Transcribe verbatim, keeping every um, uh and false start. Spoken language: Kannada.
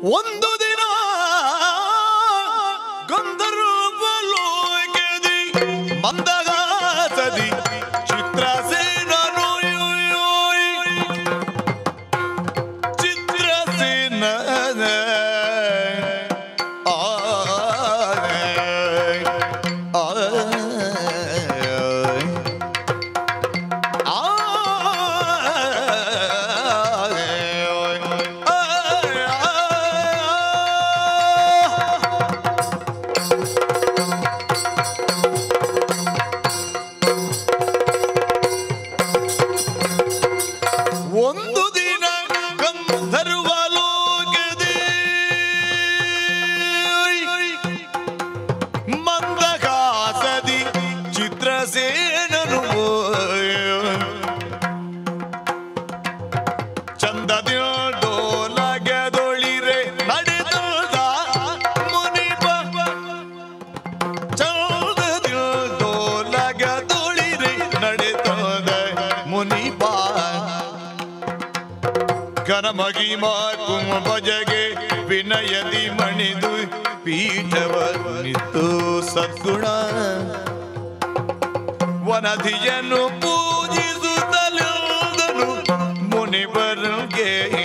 ಒಂದು ದಿನ ಗಂಧರ್ವಲೋಕದಿ ಮಂದಗಾಸದಿ ಚಿತ್ರಸೇನನು ಚಿತ್ರಸೇನ ಆ ಒಂದು ದಿನ ಗಂಧರ್ವಲೋಕದಿ ಮಂದಹಾಸದಿ ಚಿತ್ರಸೇನನು ಚಂದದೊಳಗೆದೊಳಿರೆ ನಡೆದ ಮುನಿಪ ಚಂದದೊಳಗೆದೊಳಿರೆ ನಡೆದ ಮುನಿಪ ಕನಮಗಿಮ ಕುಮ ಭಜಗೆ ವಿನಯದಿ ಮಣಿದು ಪೀಠವ ನಿತ್ತು ಸದ್ಗುಣ ವನಧಿಯನ್ನು ಪೂಜಿಸುತ್ತಲಿರುವುದನು ಮುನಿವರಿಗೆ